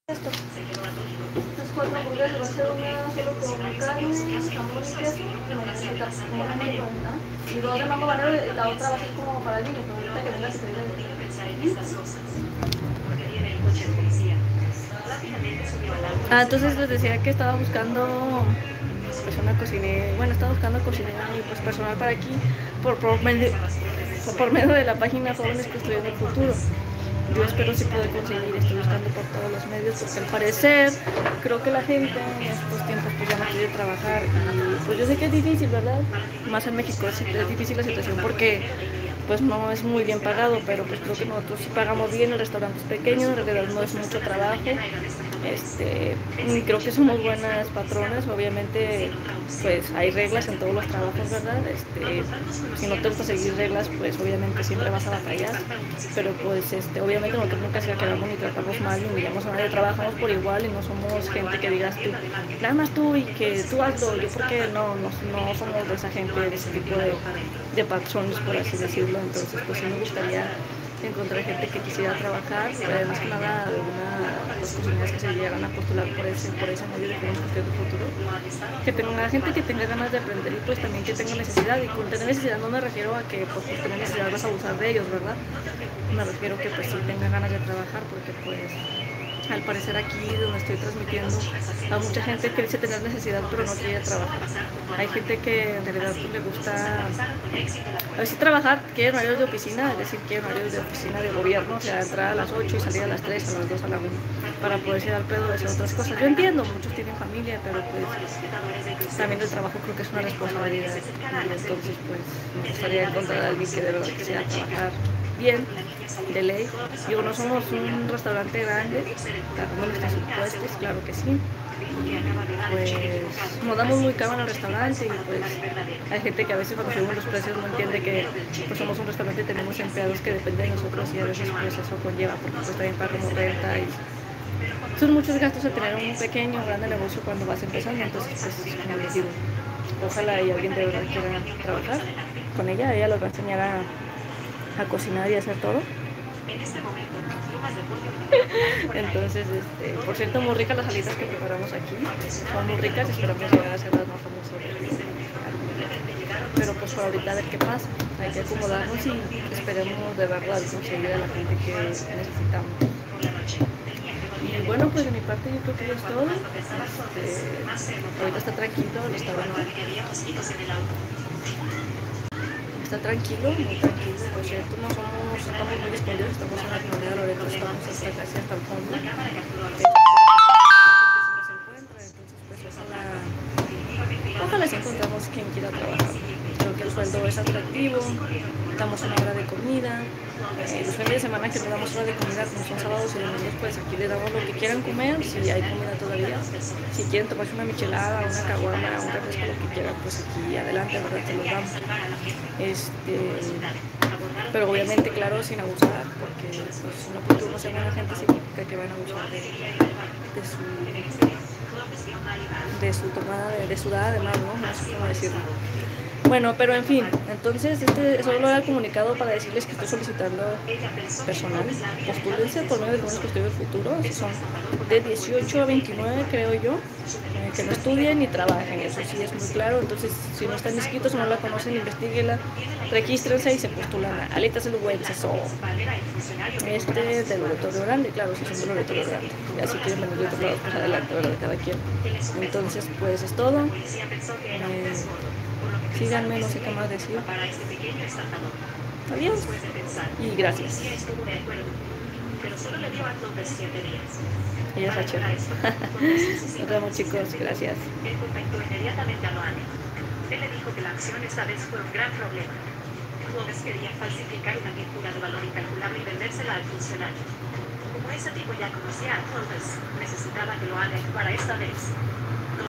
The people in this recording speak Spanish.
Esto. Las 4 hamburguesas va a ser una solo con carne, jamón y queso, y 2 de mango banero, y la otra va a ser como para el niño, pero ahorita que venga se traiga entonces les decía que estaba buscando pues una cocinera, bueno, estaba buscando cocinera y pues personal para aquí por medio de la página Jóvenes Construyendo el Futuro. Yo espero si puedo conseguir, estoy buscando por todos los medios, porque al parecer creo que la gente en estos tiempos pues ya no quiere trabajar, y pues yo sé que es difícil, ¿verdad? Más en México es difícil la situación porque pues no es muy bien pagado, pero pues creo que nosotros sí pagamos bien, el restaurante es pequeño, en realidad no es mucho trabajo, creo que somos buenas patronas, obviamente pues hay reglas en todos los trabajos, ¿verdad? Si no te gusta seguir reglas, pues obviamente siempre vas a batallar, pero pues obviamente nosotros nunca se quedamos ni tratamos mal, ni humillamos a nadie, trabajamos por igual y no somos gente que digas tú, nada más tú y que tú hazlo, yo porque no somos de esa gente, de ese tipo de patrones, por así decirlo. Entonces pues sí me gustaría encontrar gente que quisiera trabajar, más que nada de las comunidades que se llegaran a postular por ese medio de Jóvenes Construyendo el Futuro, que tenga gente que tenga ganas de aprender y pues también que tenga necesidad. Y con tener necesidad no me refiero a que pues por tener necesidad vas a abusar de ellos, ¿verdad? Me refiero que pues sí tenga ganas de trabajar, porque pues al parecer aquí donde estoy transmitiendo hay mucha gente que dice tener necesidad pero no quiere trabajar. Hay gente que en realidad pues, le gusta a veces trabajar, quiere horarios de oficina, es decir, quiere horarios de oficina de gobierno, o sea, entrar a las 8 y salir a las 3, a las 2, a la 1, para poderse dar pedo de hacer otras cosas. Yo entiendo, muchos tienen familia, pero pues también el trabajo creo que es una responsabilidad, y entonces pues me gustaría encontrar a alguien que de verdad quisiera trabajar bien, de ley. Digo, no somos un restaurante grande, pagamos nuestros impuestos, claro que sí. Pues nos damos muy caro en el restaurante, y pues hay gente que a veces cuando subimos los precios no entiende que pues somos un restaurante y tenemos empleados que dependen de nosotros, y a veces pues eso conlleva, porque pues también pagamos renta y son muchos gastos a tener un pequeño o grande negocio cuando vas empezando. Entonces pues como les digo, ojalá y alguien de verdad quiera trabajar con ella los va a enseñar a cocinar y a hacer todo. Entonces, por cierto, muy ricas las alitas que preparamos aquí, son muy ricas y esperamos llegar a ser las más famosas. Pero pues por ahorita a ver qué pasa, hay que acomodarnos y esperemos de verdad conseguir a la gente que necesitamos. Y bueno, pues de mi parte yo creo que ya es todo. Ahorita está tranquilo, está tranquilo, muy tranquilo. Por cierto, estamos muy escondidos, estamos en la comunidad de Loreto, estamos casi hasta el fondo. Ojalá si encontramos quien quiera trabajar. Creo que el sueldo es atractivo, damos una hora de comida. Los fines de semana que le damos hora de comida, como son sábados y domingos, pues aquí le damos lo que quieran comer, si hay comida todavía. Si quieren tomarse una michelada, una caguama, un refresco, lo que quieran, pues aquí adelante, ¿verdad? Te los damos. Pero obviamente, claro, sin abusar, porque pues, no porque uno sea buena gente significa que van a abusar de su tomada, de su edad, además, ¿no? No sé cómo decirlo. Bueno, pero en fin, entonces solo era comunicado para decirles que estoy solicitando personal. Postúlense por medio de Jóvenes Construyendo el Futuro, son de 18 a 29 creo yo, que no estudien ni trabajen, eso sí es muy claro. Entonces si no están inscritos o no la conocen, investiguenla, regístrense y se postulan a Alitas Eluguenses o del Laboratorio Grande, claro, si son del Laboratorio Grande, y así quieren venir de otro lado, pues adelante, ¿verdad? De cada quien. Entonces pues es todo. Síganme, no sé qué más decir. Adiós y gracias. Ella es Rachel. Nos vemos, chicos, gracias. Él le dijo que la acción esta vez fue un gran problema. Gómez quería falsificar una pintura de valor incalculable y vendérsela al funcionario. Como ese tipo ya conocía a Torres, necesitaba que lo haga para esta vez.